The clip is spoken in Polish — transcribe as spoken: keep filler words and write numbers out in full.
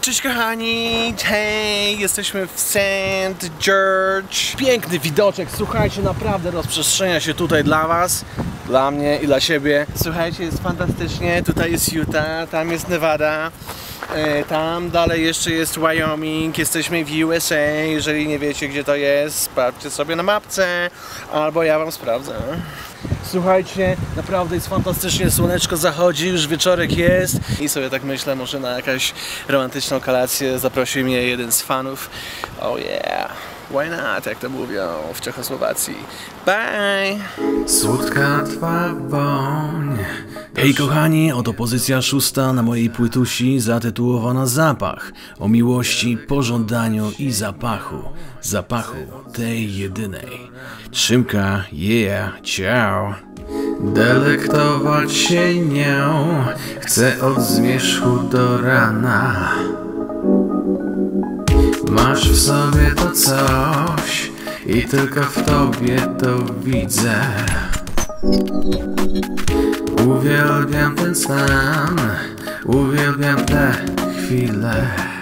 Cześć kochani, hej, jesteśmy w Saint George. Piękny widoczek, słuchajcie, naprawdę rozprzestrzenia się tutaj dla was, dla mnie i dla siebie. Słuchajcie, jest fantastycznie, tutaj jest Utah, tam jest Nevada, tam dalej jeszcze jest Wyoming, jesteśmy w U S A. Jeżeli nie wiecie gdzie to jest, sprawdźcie sobie na mapce, albo ja wam sprawdzę. Słuchajcie, naprawdę jest fantastycznie, słoneczko zachodzi, już wieczorek jest i sobie tak myślę, może na jakaś romantyczną kolację zaprosił mnie jeden z fanów. Oh yeah, why not, jak to mówią w Czechosłowacji. Bye! Słodka twa woń. Hej kochani, oto pozycja szósta na mojej płytusi zatytułowana Zapach. O miłości, pożądaniu i zapachu. Zapachu tej jedynej. Trzymka, yeah, ciao. Delektować się nią chcę od zmierzchu do rana. Masz w sobie to coś i tylko w tobie to widzę. Uwielbiam ten stan, uwielbiam te chwile.